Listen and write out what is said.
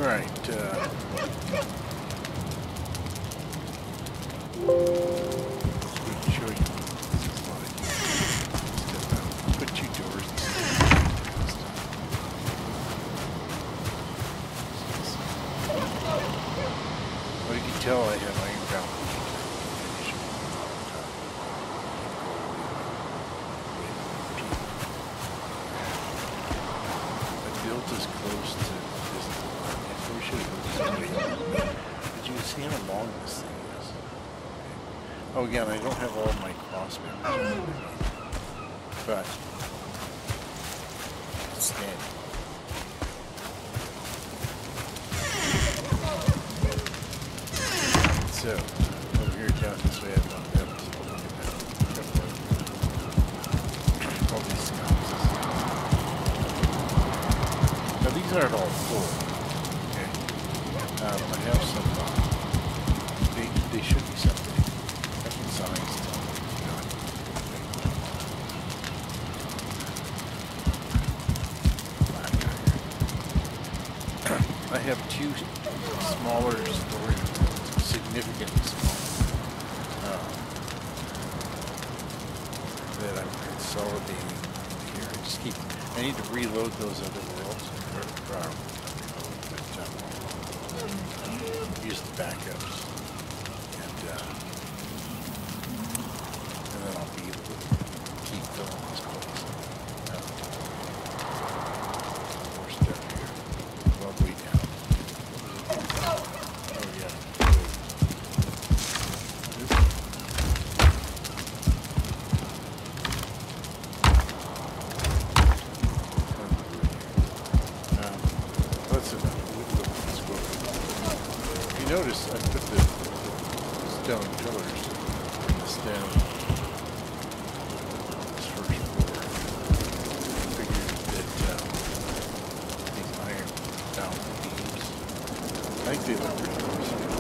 Right. Show you. Put two doors. Well, you can tell I have iron bound. I built this close to this. We should have built somebody else. But you can see how long this thing is. Oh, again, I don't have all my cross members, but it's standing. So, over here down this way, I've done that. All these houses. Now, these aren't all full. Okay. I have some, they should be something. Size. I have two smaller storage rooms, significantly smaller, that I'm consolidating here. I need to reload those other worlds, use the backups, and then I'll be able to keep filling this place. More stuff here. All the way down. Oh yeah. That's enough. Let's go. If you notice, I put the stone pillars in the stone. This first floor. I figured that these iron bound beams, I think they look pretty nice.